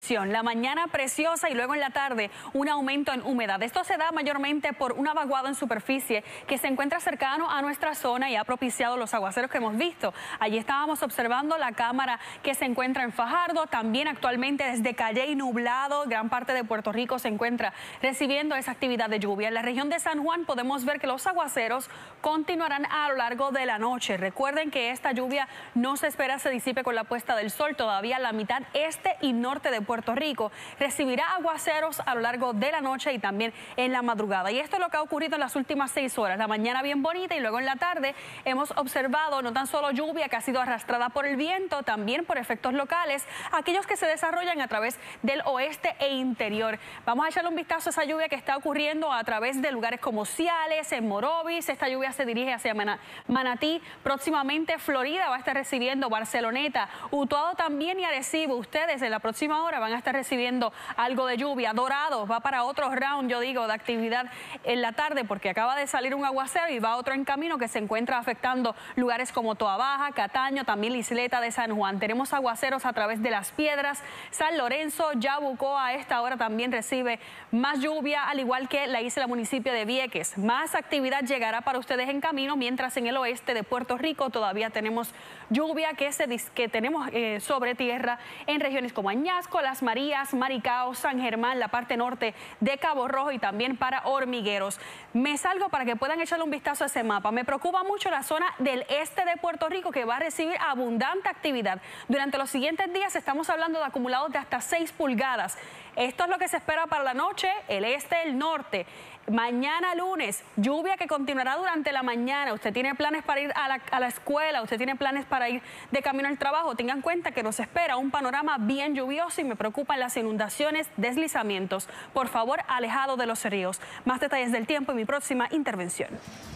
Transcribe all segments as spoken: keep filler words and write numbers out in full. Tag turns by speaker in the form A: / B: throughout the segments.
A: transición. La mañana preciosa y luego en la tarde un aumento en humedad. Esto se da mayormente por una vaguada en superficie que se encuentra cercano a nuestra zona y ha propiciado los aguaceros que hemos visto. Allí estábamos observando la cámara que se encuentra en Fajardo. También actualmente desde Calley nublado, gran parte de Puerto Rico se encuentra recibiendo esa actividad de lluvia. En la región de San Juan podemos ver que los aguaceros continuarán a lo largo de la noche. Recuerden que esta lluvia no se espera se disipe con la puesta del sol. Todavía la mitad este y norte de Puerto Rico recibirá aguaceros a lo largo de la noche y también en la madrugada. Y esto es lo que ha ocurrido en las últimas seis horas. La mañana bien bonita y luego en la tarde hemos observado no tan solo lluvia que ha sido arrastrada por el viento, también por efectos locales, aquellos que se desarrollan a través del oeste e interior. Vamos a echarle un vistazo a esa lluvia que está ocurriendo a través de lugares como Ciales, en Morovis. Esta lluvia se dirige hacia Manatí. Próximamente Florida va a estar recibiendo, Barceloneta, Utuado también y Arecibo. Ustedes en la próxima hora van a estar recibiendo algo de lluvia. Dorado va para otro round, yo digo, de actividad en la tarde porque acaba de salir un aguacero y va otro en camino que se encuentra afectando lugares como Toa Baja, Cataño, también la isleta de San Juan. Tenemos aguaceros a través de Las Piedras, San Lorenzo, Yabucoa a esta hora también recibe más lluvia, al igual que la isla municipio de Vieques. Más actividad llegará para ustedes en camino, mientras en el oeste de Puerto Rico todavía tenemos lluvia que, se, que tenemos eh, sobre tierra en regiones como Añasco, Las Marías, Maricao, San Germán, la parte norte de Cabo Rojo y también para Hormigueros. Me salgo para que puedan echarle un vistazo a ese mapa. Me preocupa mucho la zona del este de Puerto Rico que va a recibir abundante actividad. Durante los siguientes días estamos hablando de acumulados de hasta seis pulgadas. Esto es lo que se espera para la noche, el este, el norte. Mañana lunes, lluvia que continuará durante la mañana. Usted tiene planes para ir a la, a la escuela, usted tiene planes para ir de camino al trabajo. Tengan en cuenta que nos espera un panorama bien lluvioso y me preocupan las inundaciones, deslizamientos. Por favor, alejado de los ríos. Más detalles del tiempo en mi próxima intervención.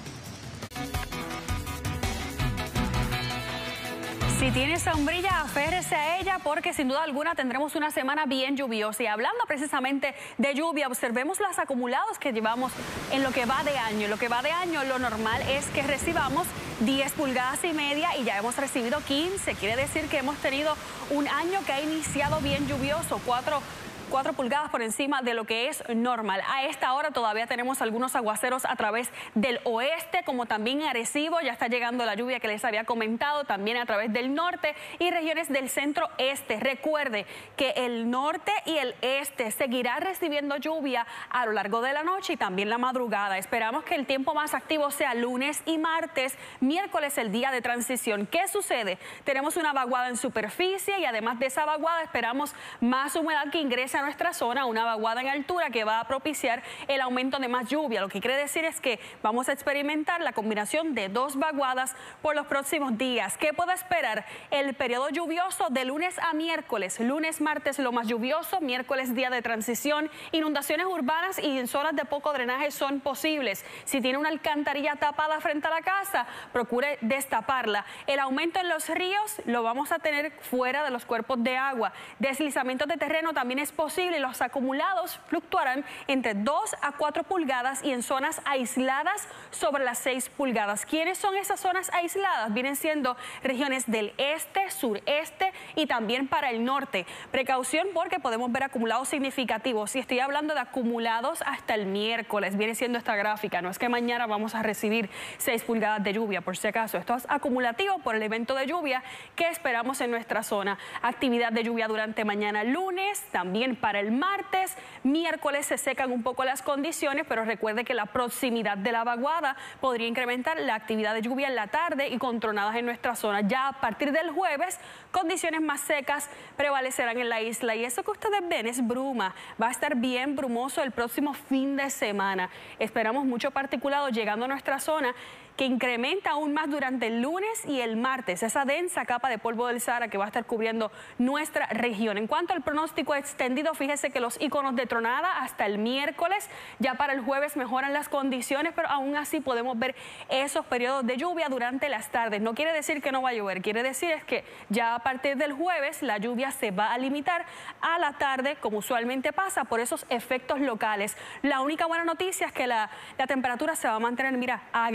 A: Si tiene sombrilla, aférrese a ella porque sin duda alguna tendremos una semana bien lluviosa. Y hablando precisamente de lluvia, observemos los acumulados que llevamos en lo que va de año. En lo que va de año, lo normal es que recibamos diez pulgadas y media y ya hemos recibido quince. Quiere decir que hemos tenido un año que ha iniciado bien lluvioso, cuatro cuatro pulgadas por encima de lo que es normal. A esta hora todavía tenemos algunos aguaceros a través del oeste, como también en Arecibo, ya está llegando la lluvia que les había comentado, también a través del norte y regiones del centro este. Recuerde que el norte y el este seguirá recibiendo lluvia a lo largo de la noche y también la madrugada. Esperamos que el tiempo más activo sea lunes y martes, miércoles el día de transición. ¿Qué sucede? Tenemos una vaguada en superficie y además de esa vaguada esperamos más humedad que ingrese a nuestra zona, una vaguada en altura que va a propiciar el aumento de más lluvia. Lo que quiere decir es que vamos a experimentar la combinación de dos vaguadas por los próximos días. ¿Qué puedo esperar? El periodo lluvioso de lunes a miércoles. Lunes, martes lo más lluvioso, miércoles día de transición. Inundaciones urbanas y en zonas de poco drenaje son posibles. Si tiene una alcantarilla tapada frente a la casa, procure destaparla. El aumento en los ríos lo vamos a tener fuera de los cuerpos de agua. Deslizamientos de terreno también es posible. Los acumulados fluctuarán entre dos a cuatro pulgadas y en zonas aisladas sobre las seis pulgadas. ¿Quiénes son esas zonas aisladas? Vienen siendo regiones del este, sureste y también para el norte. Precaución porque podemos ver acumulados significativos. Y estoy hablando de acumulados hasta el miércoles. Viene siendo esta gráfica. No es que mañana vamos a recibir seis pulgadas de lluvia, por si acaso. Esto es acumulativo por el evento de lluvia que esperamos en nuestra zona. Actividad de lluvia durante mañana lunes, también para el martes, miércoles se secan un poco las condiciones, pero recuerde que la proximidad de la vaguada podría incrementar la actividad de lluvia en la tarde y con tronadas en nuestra zona. Ya a partir del jueves, condiciones más secas prevalecerán en la isla y eso que ustedes ven es bruma. Va a estar bien brumoso el próximo fin de semana. Esperamos mucho particulado llegando a nuestra zona que incrementa aún más durante el lunes y el martes, esa densa capa de polvo del Sahara que va a estar cubriendo nuestra región. En cuanto al pronóstico extendido, fíjese que los iconos de tronada hasta el miércoles, ya para el jueves mejoran las condiciones, pero aún así podemos ver esos periodos de lluvia durante las tardes. No quiere decir que no va a llover, quiere decir es que ya a partir del jueves la lluvia se va a limitar a la tarde, como usualmente pasa, por esos efectos locales. La única buena noticia es que la, la temperatura se va a mantener, mira, agradable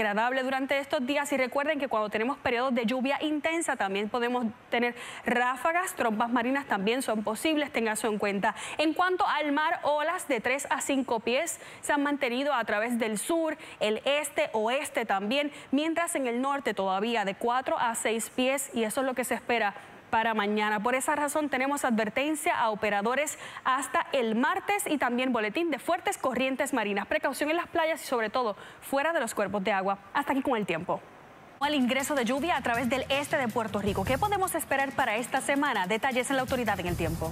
A: durante estos días y recuerden que cuando tenemos periodos de lluvia intensa también podemos tener ráfagas, trompas marinas también son posibles, tengan eso en cuenta. En cuanto al mar, olas de tres a cinco pies se han mantenido a través del sur, el este, oeste también, mientras en el norte todavía de cuatro a seis pies y eso es lo que se espera para mañana. Por esa razón tenemos advertencia a operadores hasta el martes y también boletín de fuertes corrientes marinas. Precaución en las playas y sobre todo fuera de los cuerpos de agua. Hasta aquí con el tiempo. El ingreso de lluvia a través del este de Puerto Rico. ¿Qué podemos esperar para esta semana? Detalles en la autoridad en el tiempo.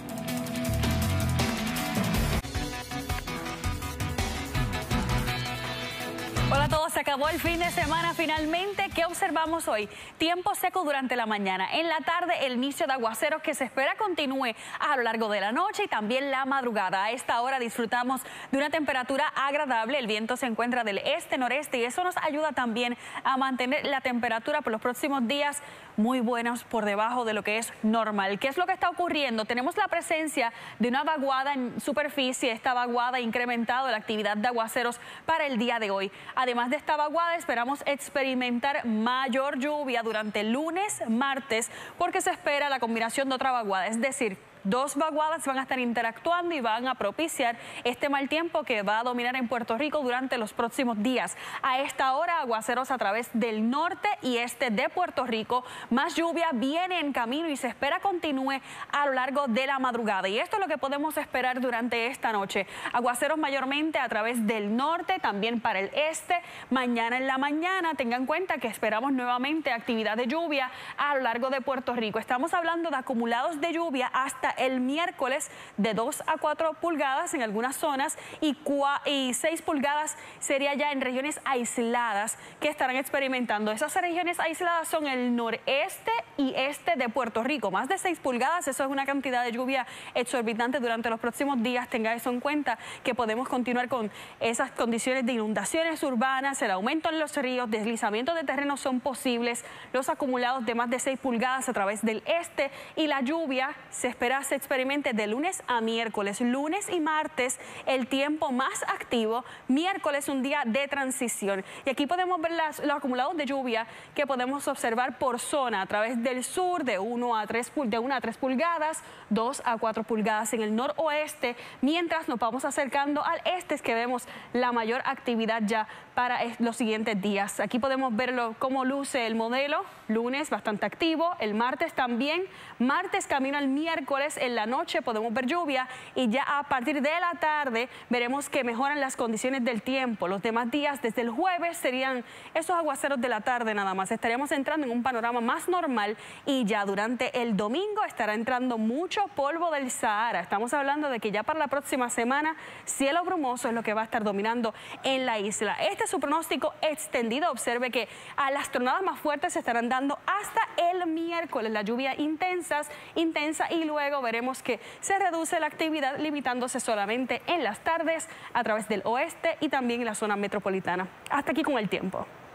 A: Hola a todos, se acabó el fin de semana finalmente. ¿Qué observamos hoy? Tiempo seco durante la mañana. En la tarde, el inicio de aguaceros que se espera continúe a lo largo de la noche y también la madrugada. A esta hora disfrutamos de una temperatura agradable. El viento se encuentra del este-noreste y eso nos ayuda también a mantener la temperatura por los próximos días muy buenos por debajo de lo que es normal. ¿Qué es lo que está ocurriendo? Tenemos la presencia de una vaguada en superficie. Esta vaguada ha incrementado la actividad de aguaceros para el día de hoy. Además de esta vaguada, esperamos experimentar mayor lluvia durante el lunes, martes, porque se espera la combinación de otra vaguada, es decir, dos vaguadas van a estar interactuando y van a propiciar este mal tiempo que va a dominar en Puerto Rico durante los próximos días. A esta hora, aguaceros a través del norte y este de Puerto Rico. Más lluvia viene en camino y se espera continúe a lo largo de la madrugada. Y esto es lo que podemos esperar durante esta noche. Aguaceros mayormente a través del norte, también para el este. Mañana en la mañana, tengan en cuenta que esperamos nuevamente actividad de lluvia a lo largo de Puerto Rico. Estamos hablando de acumulados de lluvia hasta el miércoles de dos a cuatro pulgadas en algunas zonas y, y seis pulgadas sería ya en regiones aisladas que estarán experimentando. Esas regiones aisladas son el noreste y este de Puerto Rico. Más de seis pulgadas, eso es una cantidad de lluvia exorbitante durante los próximos días. Tenga eso en cuenta que podemos continuar con esas condiciones de inundaciones urbanas, el aumento en los ríos, deslizamientos de terreno son posibles, los acumulados de más de seis pulgadas a través del este y la lluvia se espera se experimente de lunes a miércoles. Lunes y martes el tiempo más activo, miércoles un día de transición. Y aquí podemos ver las, los acumulados de lluvia que podemos observar por zona a través del sur de uno a tres, de una a tres pulgadas, dos a cuatro pulgadas en el noroeste, mientras nos vamos acercando al este es que vemos la mayor actividad ya para los siguientes días. Aquí podemos verlo cómo luce el modelo. Lunes bastante activo, el martes también, martes camino al miércoles, en la noche podemos ver lluvia y ya a partir de la tarde veremos que mejoran las condiciones del tiempo. Los demás días desde el jueves serían esos aguaceros de la tarde nada más. Estaríamos entrando en un panorama más normal y ya durante el domingo estará entrando mucho polvo del Sahara. Estamos hablando de que ya para la próxima semana cielo brumoso es lo que va a estar dominando en la isla. Este es su pronóstico extendido. Observe que a las tronadas más fuertes se estarán dando hasta el miércoles. La lluvia intensas, intensa y luego veremos que se reduce la actividad limitándose solamente en las tardes a través del oeste y también en la zona metropolitana. Hasta aquí con el tiempo.